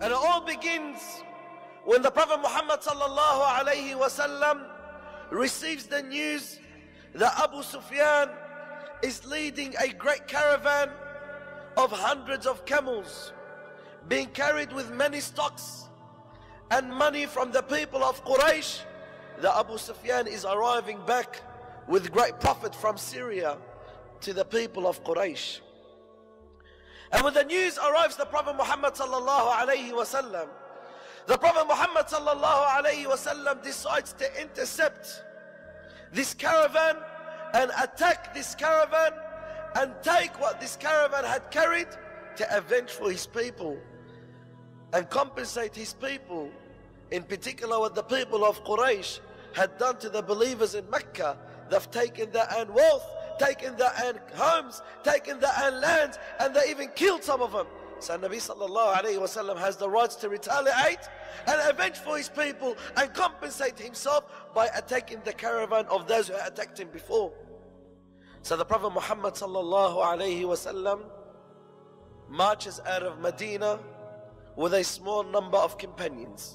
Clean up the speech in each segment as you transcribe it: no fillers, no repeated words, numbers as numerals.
And it all begins when the Prophet Muhammad sallallahu alayhi wasallam receives the news that Abu Sufyan is leading a great caravan of hundreds of camels being carried with many stocks and money from the people of Quraysh. That Abu Sufyan is arriving back with great profit from Syria to the people of Quraysh. And when the news arrives to Prophet Muhammad sallallahu alayhi wasallam, the Prophet Muhammad sallallahu alayhi wasallam decides to intercept this caravan and attack this caravan and take what this caravan had carried to avenge for his people and compensate his people, in particular what the people of Quraysh had done to the believers in Mecca. They've taken their own wealth, taken their own homes, taken their own lands, and they even killed some of them. So Nabi sallallahu alayhi wasallam has the rights to retaliate and avenge for his people and compensate himself by attacking the caravan of those who had attacked him before. So the Prophet Muhammad sallallahu alayhi wasallam marches out of Medina with a small number of companions.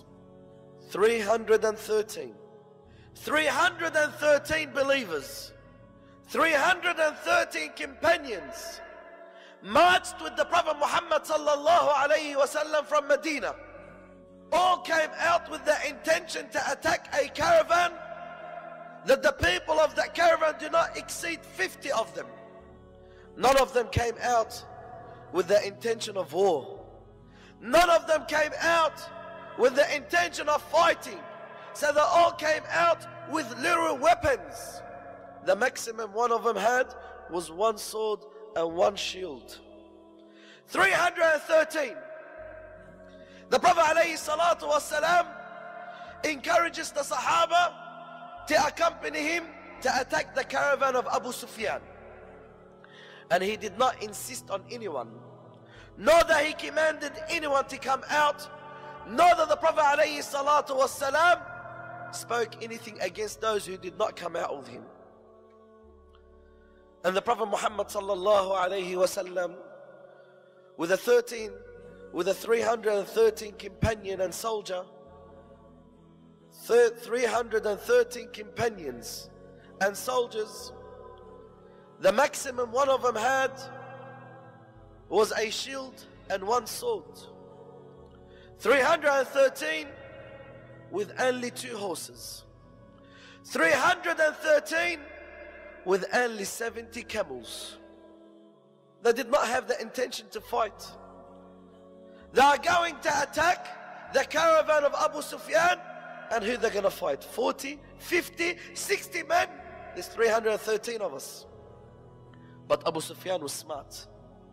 313 believers, 313 companions marched with the Prophet Muhammad sallallahu alayhi wasallam from Medina. All came out with the intention to attack a caravan that the people of that caravan do not exceed 50 of them. None of them came out with the intention of war. None of them came out with the intention of fighting. So they all came out with little weapons. The maximum one of them had was one sword and one shield. 313. The Prophet alayhi salatu wasalam encourages the Sahaba to accompany him to attack the caravan of Abu Sufyan. And he did not insist on anyone, nor that he commanded anyone to come out, nor that the Prophet alayhi salatu wasalam spoke anything against those who did not come out with him. And the Prophet Muhammad sallallahu alayhi wasallam with a 313 companion and soldier, 313 companions and soldiers, the maximum one of them had was a shield and one sword. 313 with only 2 horses. 313 with only 70 camels. They did not have the intention to fight. They are going to attack the caravan of Abu Sufyan, and who they're going to fight? 40, 50, 60 men? There's 313 of us. But Abu Sufyan was smart.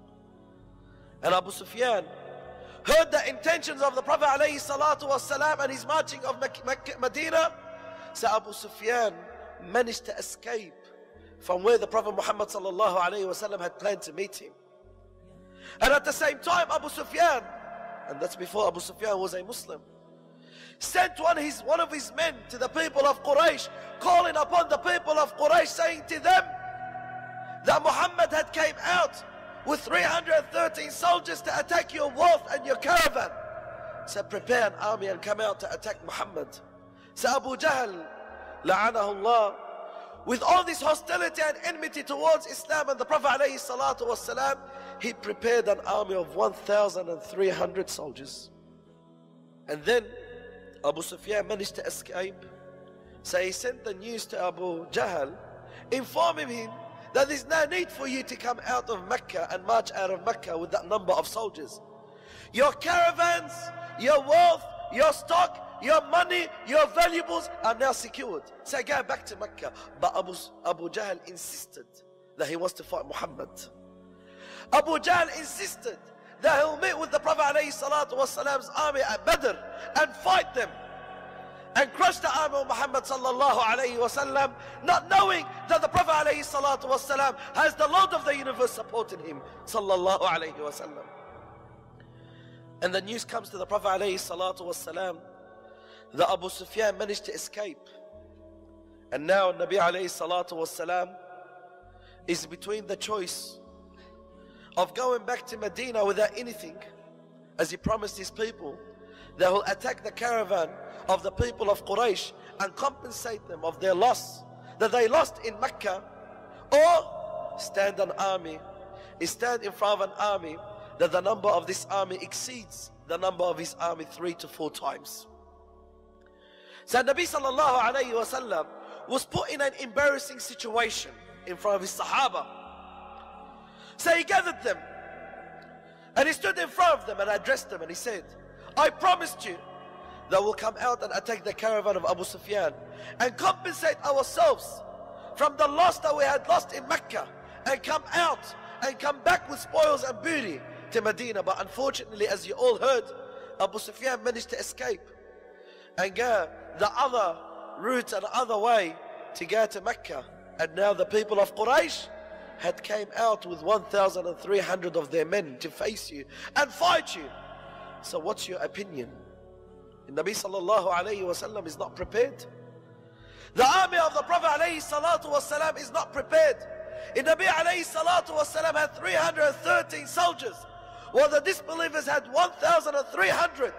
And Abu Sufyan heard the intentions of the Prophet alayhi salatu wasalam and his marching of Medina. So Abu Sufyan managed to escape from where the Prophet Muhammad sallallahu alayhi wasallam had planned to meet him. And at the same time, Abu Sufyan, and that's before Abu Sufyan was a Muslim, sent one of his men to the people of Quraysh, calling upon the people of Quraysh, saying to them that Muhammad had came out with 313 soldiers to attack your wealth and your caravan. So prepare an army and come out to attack Muhammad. So Abu Jahl, la'anahullah, with all this hostility and enmity towards Islam and the Prophet alayhi salatu wasalam, he prepared an army of 1,300 soldiers. And then Abu Sufyan managed to escape. So he sent the news to Abu Jahl, informing him that there's no need for you to come out of Mecca and march out of Mecca with that number of soldiers. Your caravans, your wealth, your stock, your money, your valuables are now secured. So go back to Mecca. But Abu Jahl insisted that he wants to fight Muhammad. Abu Jahl insisted that he'll meet with the Prophet ﷺ's army at Badr and fight them and crush the army of Muhammad sallallahu alayhi wasallam, not knowing that the Prophet ﷺ has the Lord of the universe supporting him sallallahu alayhi wasallam. And the news comes to the Prophet ﷺ that Abu Sufyan managed to escape. And now Nabi ﷺ is between the choice of going back to Medina without anything, as he promised his people, they will attack the caravan of the people of Quraysh and compensate them of their loss that they lost in Mecca, or stand in front of an army that the number of this army exceeds the number of his army 3 to 4 times. So Nabi sallallahu alayhi wa sallam was put in an embarrassing situation in front of his Sahaba. So he gathered them and he stood in front of them and addressed them and he said, I promised you that we'll come out and attack the caravan of Abu Sufyan and compensate ourselves from the loss that we had lost in Mecca, and come out and come back with spoils and booty to Medina. But unfortunately, as you all heard, Abu Sufyan managed to escape and go the other route and other way to go to Mecca. And now the people of Quraysh had came out with 1,300 of their men to face you and fight you. So what's your opinion? The Nabi sallallahu alayhi wa sallam is not prepared. The army of the Prophet alayhi salatu wa sallam is not prepared. The Nabi alayhi salatu wa sallam had 313 soldiers, while the disbelievers had 1,300.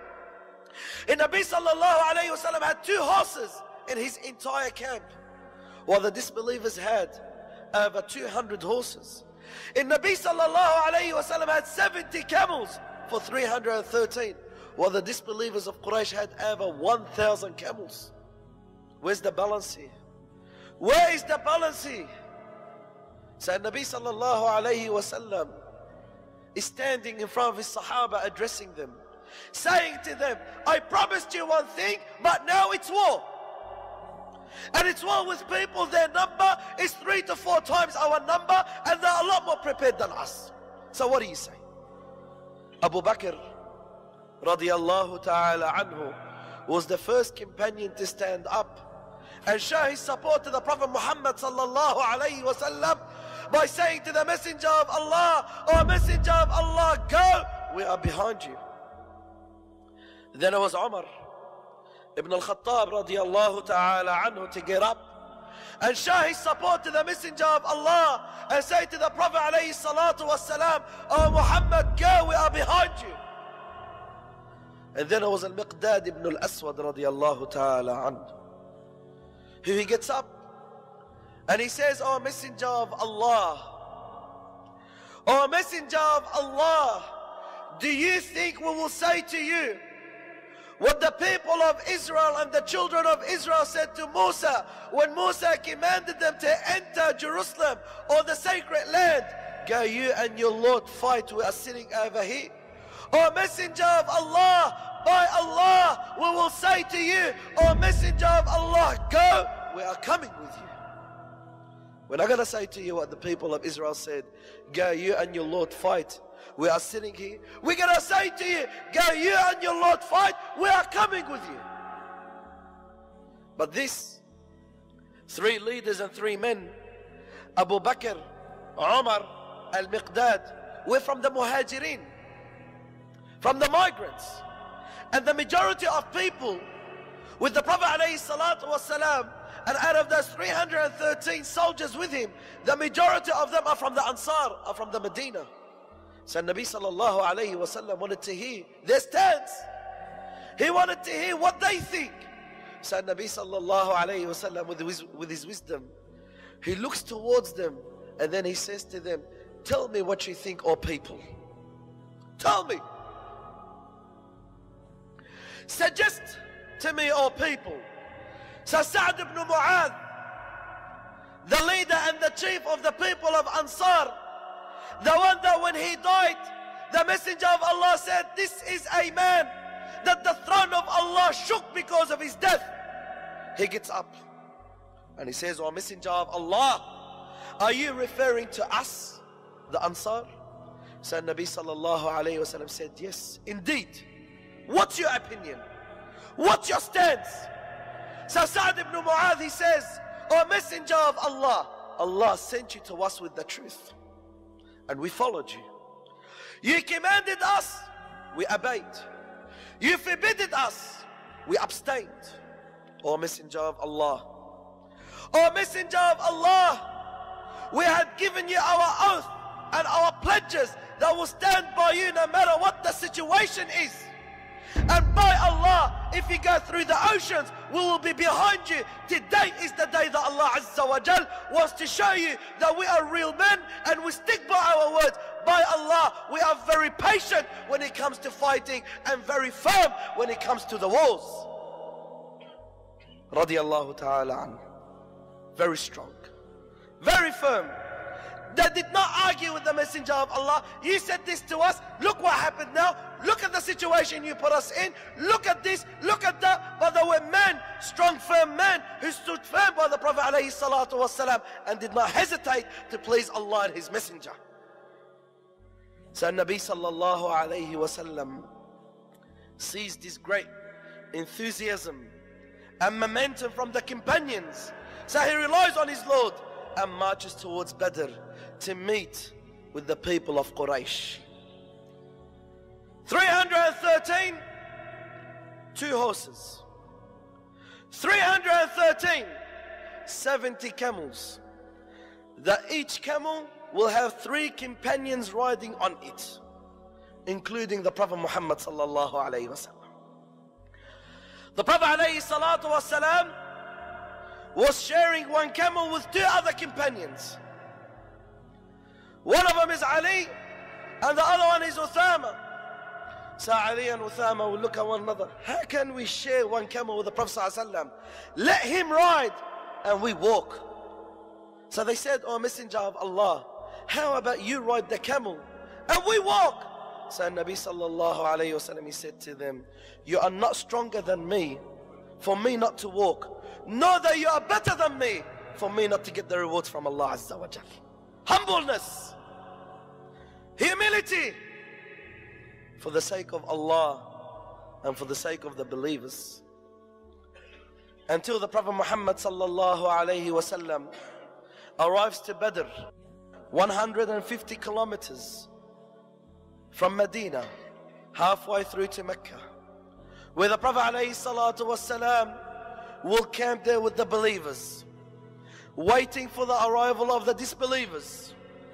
The Nabi sallallahu alayhi wa sallam had 2 horses in his entire camp, while the disbelievers had over 200 horses. The Nabi sallallahu alayhi wa sallam had 70 camels for 313, while the disbelievers of Quraysh had over 1,000 camels. Where's the balance here? Where is the balance here? So Nabi sallallahu alayhi wa sallam is standing in front of his Sahaba, addressing them, saying to them, I promised you one thing, but now it's war. And it's war with people, their number is 3 to 4 times our number, and they're a lot more prepared than us. So what do you say? Abu Bakr radiyallahu ta'ala anhu was the first companion to stand up and show his support to the Prophet Muhammad sallallahu alayhi wa sallam by saying to the Messenger of Allah, O Messenger of Allah, go, we are behind you. Then it was Umar ibn al-Khattab radiyallahu ta'ala anhu to get up and show his support to the Messenger of Allah and say to the Prophet alayhi salatu wassalam, O Muhammad, go, we are behind you. And then it was Al-Miqdad ibn al-Aswad radiyallahu ta'ala anhu, who he gets up and he says, O Messenger of Allah, O Messenger of Allah, do you think we will say to you what the people of Israel and the children of Israel said to Musa when Musa commanded them to enter Jerusalem or the sacred land? Go you and your Lord fight, we are sitting over here. O Messenger of Allah, by Allah, we will say to you, O Messenger of Allah, go, we are coming with you. We're not going to say to you what the people of Israel said, go you and your Lord fight, we are sitting here. We're going to say to you, go you and your Lord fight, we are coming with you. But these 3 leaders and 3 men, Abu Bakr, Umar, Al-Miqdad, were from the Muhajirin, from the migrants. And the majority of people with the Prophet alayhi salatu wasalam, and out of those 313 soldiers with him, the majority of them are from the Ansar, are from the Medina. So Nabi sallallahu alayhi wa sallam wanted to hear their stance. He wanted to hear what they think. So Nabi sallallahu alayhi wa sallam with his wisdom, he looks towards them and then he says to them, tell me what you think, O people. Tell me. Suggest to me, O people. So Sa'd ibn Mu'adh, the leader and the chief of the people of Ansar, the one that when he died, the Messenger of Allah said, this is a man that the throne of Allah shook because of his death. He gets up and he says, O Messenger of Allah, are you referring to us, the Ansar? So Nabi sallallahu alayhi wa sallam said, yes, indeed. What's your opinion? What's your stance? So Sa'd ibn Mu'adh, he says, O Messenger of Allah, Allah sent you to us with the truth, and we followed you. You commanded us, we obeyed. You forbidden us, we abstained. O Messenger of Allah, O Messenger of Allah, we had given you our oath and our pledge hedges that will stand by you no matter what the situation is. And by Allah, if you go through the oceans, we will be behind you. Today is the day that Allah Azza wa Jal wants to show you that we are real men and we stick by our words. By Allah, we are very patient when it comes to fighting and very firm when it comes to the wars. Radiallahu ta'ala anhu. Very strong, very firm. They did not argue with the Messenger of Allah. You said this to us. Look what happened now. Look at the situation you put us in. Look at this. Look at that. But there were men, strong, firm men, who stood firm by the Prophet ﷺ and did not hesitate to please Allah and His Messenger. So Nabi sallallahu alayhi wasallam sees this great enthusiasm and momentum from the companions. So he relies on his Lord and marches towards Badr to meet with the people of Quraysh. 313, 2 horses. 313, 70 camels. That each camel will have 3 companions riding on it, including the Prophet Muhammad sallallahu alayhi wasallam. The Prophet alayhi salatu wasalam was sharing 1 camel with 2 other companions. One of them is Ali and the other one is Uthama. So Ali and Uthama will look at one another. How can we share 1 camel with the Prophet ﷺ? Let him ride and we walk. So they said, "Oh Messenger of Allah, how about you ride the camel and we walk?" So Nabi sallallahu alayhi wasallam, he said to them, "You are not stronger than me for me not to walk, nor that you are better than me for me not to get the rewards from Allah Azza wa Jal." Humbleness, humility, for the sake of Allah and for the sake of the believers. Until the Prophet Muhammad sallallahu alayhi wasallam arrives to Badr, 150 kilometers from Medina, halfway through to Mecca, where the Prophet alayhi salatu wasalam will camp there with the believers, waiting for the arrival of the disbelievers.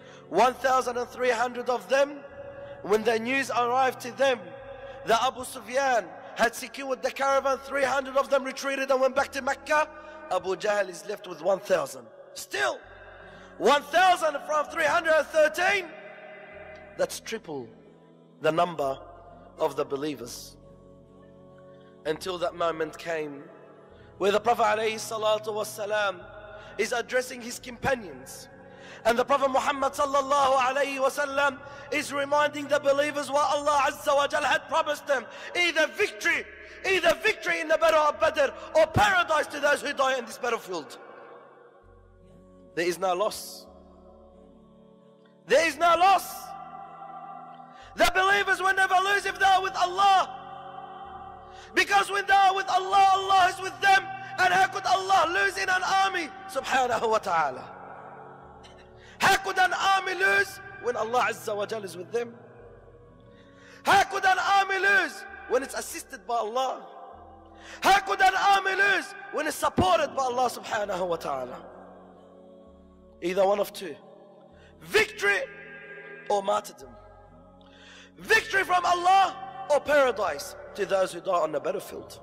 1,300 of them, when the news arrived to them that Abu Sufyan had secured the caravan, 300 of them retreated and went back to Mecca. Abu Jahl is left with 1,000. Still, 1,000 from 313, that's triple the number of the believers. Until that moment came where the Prophet ﷺ is addressing his companions, and the Prophet Muhammad sallallahu alayhi wasallam is reminding the believers what Allah Azza wa Jal had promised them: either victory in the battle of Badr, or paradise to those who die in this battlefield. There is no loss. There is no loss. The believers will never lose if they are with Allah, because when they are with Allah, Allah is with them. And how could Allah lose in an army? Subhanahu wa ta'ala. How could an army lose when Allah Azza wa Jal is with them? How could an army lose when it's assisted by Allah? How could an army lose when it's supported by Allah Subhanahu wa ta'ala? Either one of two: victory or martyrdom. Victory from Allah or paradise to those who die on the battlefield.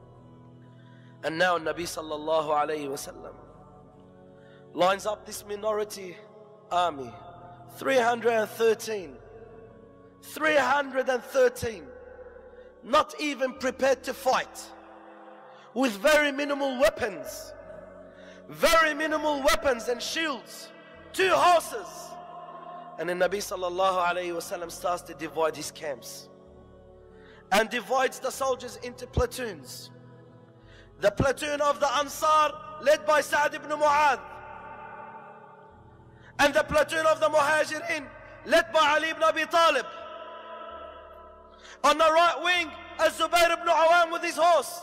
And now Nabi sallallahu alayhi wasallam lines up this minority army, 313, not even prepared to fight, with very minimal weapons and shields, 2 horses. And then Nabi sallallahu alayhi wasallam starts to divide his camps and divides the soldiers into platoons. The platoon of the Ansar led by Sa'd ibn Mu'adh, and the platoon of the Muhajirin led by Ali ibn Abi Talib. On the right wing, Al-Zubayr ibn Awam with his horse.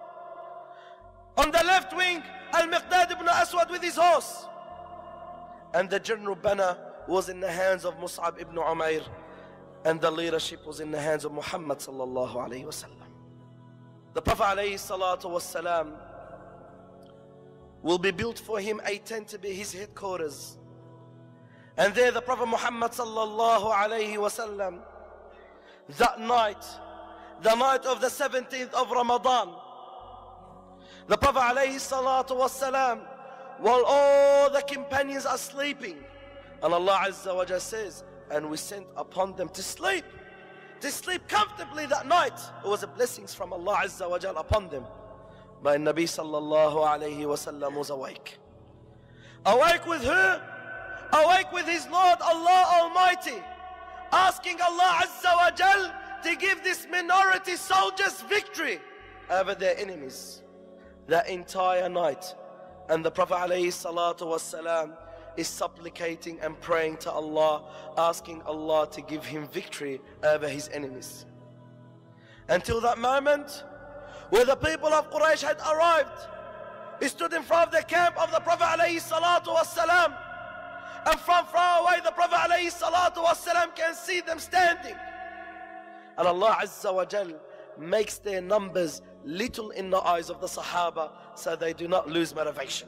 On the left wing, Al-Miqdad ibn Aswad with his horse. And the general banner was in the hands of Mus'ab ibn Umair, and the leadership was in the hands of Muhammad sallallahu alayhi wasallam. The Prophet alayhi salatu wasalam will be built for him a tent to be his headquarters. And there the Prophet Muhammad sallallahu alayhi wasallam, that night, the night of the 17th of Ramadan, the Prophet alayhi salatu wasalam, while all the companions are sleeping, and Allah Azza wa Jalla says, and we sent upon them to sleep comfortably that night. It was a blessings from Allah Azza wa Jalla upon them. But Nabi sallallahu alayhi wasallam was awake. Awake with who? Awake with his Lord Allah Almighty, asking Allah Azza wa Jal to give this minority soldiers victory over their enemies that entire night. And the Prophet alayhi salatu wassalam is supplicating and praying to Allah, asking Allah to give him victory over his enemies. Until that moment where the people of Quraysh had arrived, he stood in front of the camp of the Prophet alayhi salatu wassalam, and from far away the Prophet alayhi salatu wassalam can see them standing. And Allah Azza wa Jal makes their numbers little in the eyes of the Sahaba, so they do not lose motivation.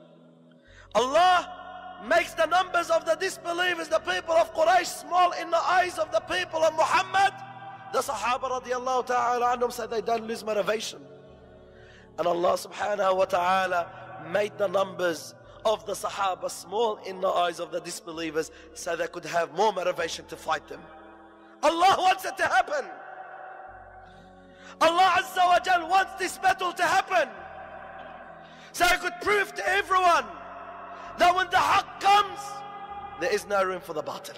Allah makes the numbers of the disbelievers, the people of Quraysh, small in the eyes of the people of Muhammad, the Sahaba radiallahu ta'ala anhum, so they don't lose motivation. And Allah subhanahu wa ta'ala made the numbers of the Sahaba small in the eyes of the disbelievers, so they could have more motivation to fight them. Allah wants it to happen. Allah Azza wa Jal wants this battle to happen, so He could prove to everyone that when the haqq comes, there is no room for the batil.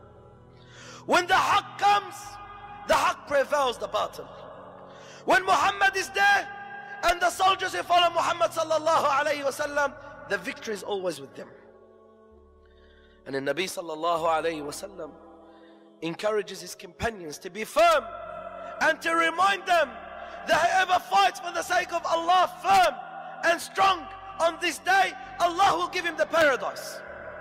When the haqq comes, the haqq prevails the batil. When Muhammad is there and the soldiers who follow Muhammad sallallahu alayhi wasallam, the victory is always with them. And the Nabi sallallahu alayhi wasallam encourages his companions to be firm and to remind them that whoever fights for the sake of Allah firm and strong on this day, Allah will give him the paradise.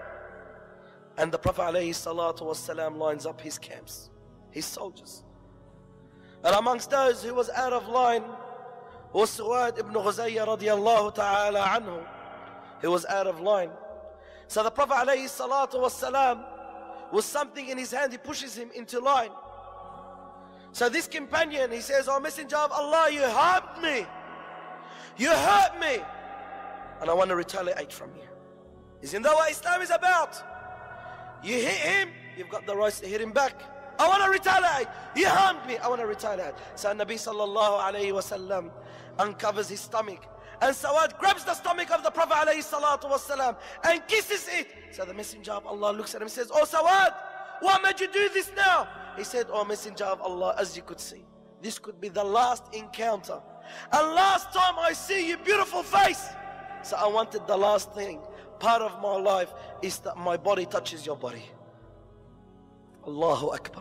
And the Prophet alayhi salatu wasalam lines up his camps, his soldiers. And amongst those who was out of line was Suwaid ibn Ghuzayya radiallahu ta'ala anhu. He was out of line. So the Prophet alayhi salatu wasalam, with something in his hand, he pushes him into line. So this companion, he says, "Oh Messenger of Allah, you harmed me. You hurt me. And I want to retaliate from you." Isn't that what Islam is about? You hit him, you've got the right to hit him back. I want to retaliate. You harmed me, I want to retaliate. So Nabi sallallahu alayhi wasallam uncovers his stomach, and Sawad grabs the stomach of the Prophet alayhi salatu wasalam and kisses it. So the Messenger of Allah looks at him and says, "Oh Sawad, why made you do this now?" He said, "Oh Messenger of Allah, as you could see, this could be the last encounter, and last time I see your beautiful face. So I wanted the last thing, part of my life, is that my body touches your body." Allahu Akbar.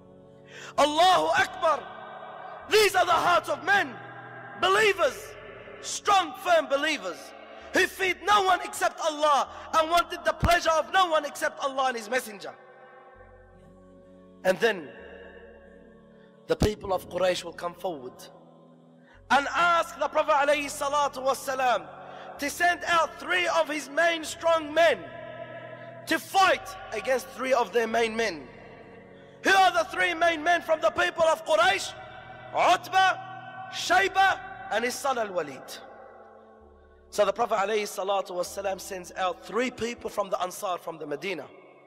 Allahu Akbar. These are the hearts of men, believers, strong, firm believers, who feed no one except Allah and wanted the pleasure of no one except Allah and His Messenger. And then the people of Quraysh will come forward and ask the Prophet alayhi salatu wasalam to send out 3 of his main strong men to fight against 3 of their main men. Who are the 3 main men from the people of Quraysh? Utbah, Shayba, and his son Al-Walid. So the Prophet ﷺ sends out 3 people from the Ansar, from the Medina.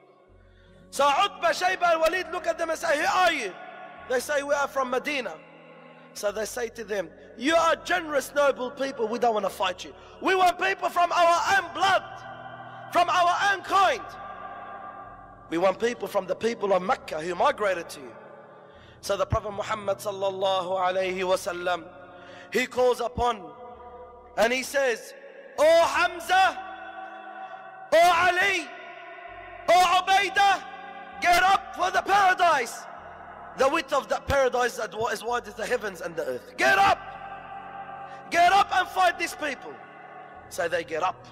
So Utbah, Shayba, Al-Walid look at them and say, "Who are you?" They say, "We are from Medina." So they say to them, "You are generous, noble people. We don't want to fight you. We want people from our own blood, from our own kind. We want people from the people of Mecca who migrated to you." So the Prophet Muhammad sallallahu alayhi wasallam, he calls upon and he says, "O Hamza, O Ali, O Ubaidah, get up for the paradise. The width of that paradise is wide as the heavens and the earth. Get up! Get up and fight these people." So they get up.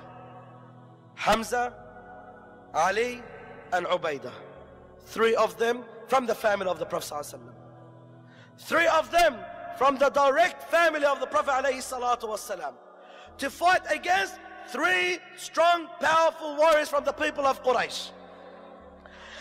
Hamza, Ali, and Ubaidah. 3 of them from the family of the Prophet ﷺ. 3 of them from the direct family of the Prophet ﷺ, to fight against 3 strong, powerful warriors from the people of Quraysh.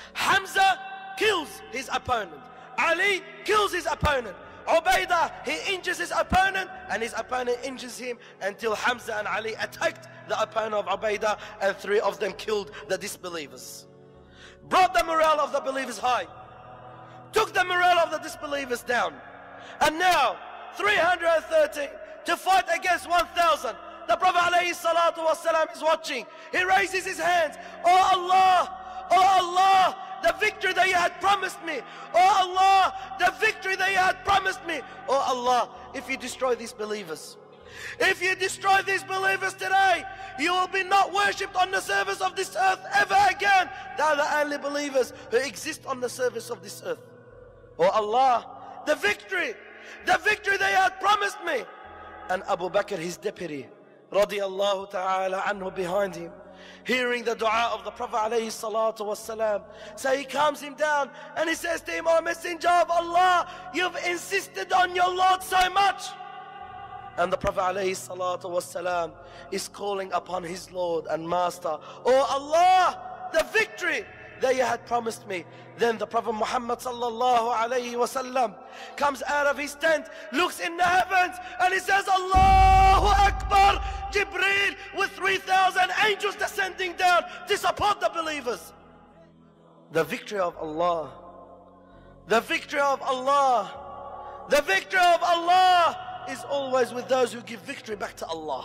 Hamza kills his opponent. Ali kills his opponent. Ubaidah, he injures his opponent, and his opponent injures him, until Hamza and Ali attacked the opponent of Ubaidah, and 3 of them killed the disbelievers. Brought the morale of the believers high, took the morale of the disbelievers down. And now 313 to fight against 1,000. The Prophet ﷺ is watching. He raises his hands. Oh Allah, oh Allah, the victory that you had promised me. Oh Allah, the victory that you had promised me. Oh Allah, if you destroy these believers, if you destroy these believers today, you will be not worshipped on the surface of this earth ever again. They are the only believers who exist on the surface of this earth. Oh Allah, the victory that you had promised me. And Abu Bakr, his deputy, radiyallahu ta'ala anhu, behind him, hearing the dua of the Prophet alayhi salatu wasalam. So he calms him down and he says to him, "O Messenger of Allah, you've insisted on your Lord so much." And the Prophet alayhi salatu wasalam is calling upon his Lord and Master. "Oh Allah, the victory that you had promised me." Then the Prophet Muhammad sallallahu alayhi wasallam comes out of his tent, looks in the heavens, and he says, "Allahu Akbar!" Jibreel with 3,000 angels descending down to support the believers. The victory of Allah, the victory of Allah, the victory of Allah is always with those who give victory back to Allah.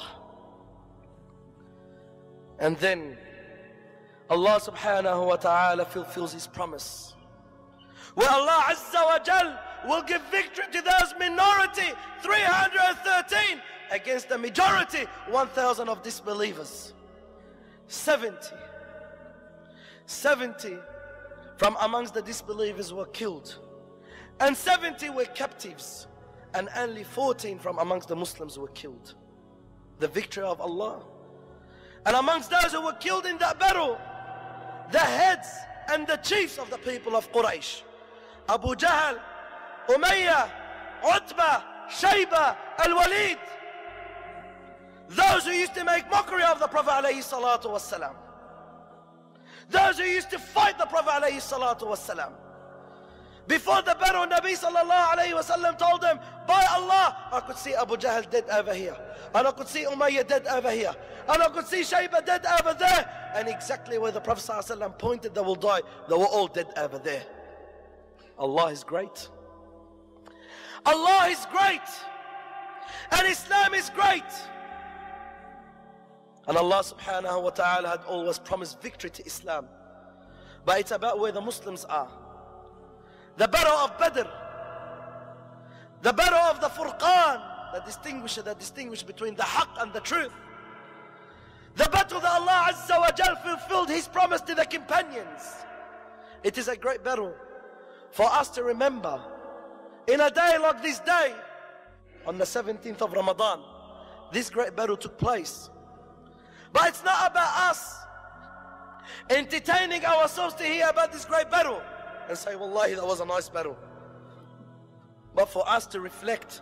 And then Allah subhanahu wa ta'ala fulfills his promise, where Allah Azza wa Jal will give victory to those minority, 313, against the majority, 1,000 of disbelievers. 70 from amongst the disbelievers were killed, and 70 were captives, and only 14 from amongst the Muslims were killed. The victory of Allah. And amongst those who were killed in that battle, the heads and the chiefs of the people of Quraysh, Abu Jahl, Umayyah, Utbah, Shayba, Al-Walid, those who used to make mockery of the Prophet alayhi salatu wasalam, those who used to fight the Prophet alayhi salatu wasalam. Before the battle, Nabi sallallahu alayhi wasallam told them, "By Allah, I could see Abu Jahl dead over here, and I could see Umayyah dead over here, and I could see Shayba dead over there." And exactly where the Prophet sallallahu alayhi wasallam pointed they will die, they were all dead over there. Allah is great. Allah is great. And Islam is great. And Allah subhanahu wa ta'ala had always promised victory to Islam. But it's about where the Muslims are. The battle of Badr, the battle of the Furqan, that distinguish between the haqq and the truth. The battle that Allah Azza wa Jal fulfilled his promise to the companions. It is a great battle for us to remember in a day like this day, on the 17th of Ramadan. This great battle took place. But it's not about us entertaining ourselves to hear about this great battle and say, "Wallahi, that was a nice battle." But for us to reflect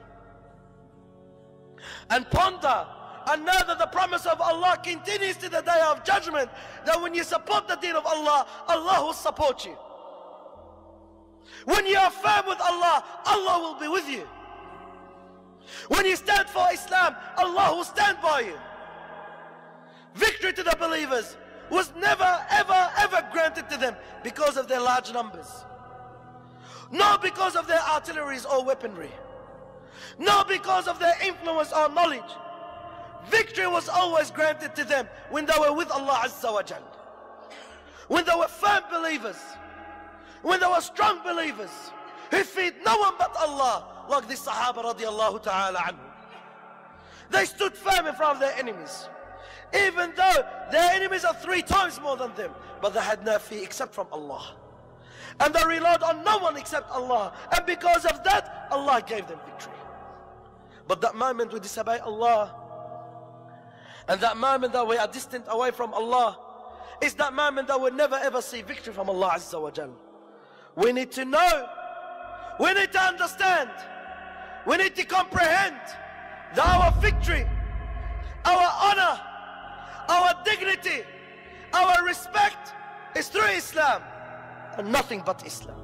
and ponder and know that the promise of Allah continues to the day of judgment, that when you support the deen of Allah, Allah will support you. When you are firm with Allah, Allah will be with you. When you stand for Islam, Allah will stand by you. Victory to the believers was never, ever granted to them because of their large numbers. Not because of their artilleries or weaponry. Not because of their influence or knowledge. Victory was always granted to them when they were with Allah Azza wa Jal. When they were firm believers. When they were strong believers who feared no one but Allah, like the Sahaba radiallahu ta'ala anhu. They stood firm in front of their enemies. Even though their enemies are 3 times more than them, but they had no fear except from Allah. And they relied on no one except Allah. And because of that, Allah gave them victory. But that moment we disobey Allah, and that moment that we are distant away from Allah, is that moment that we'll never ever see victory from Allah Azza wa Jal. We need to know, we need to understand, we need to comprehend that our victory, our honor, our dignity, our respect is through Islam. and nothing but Islam.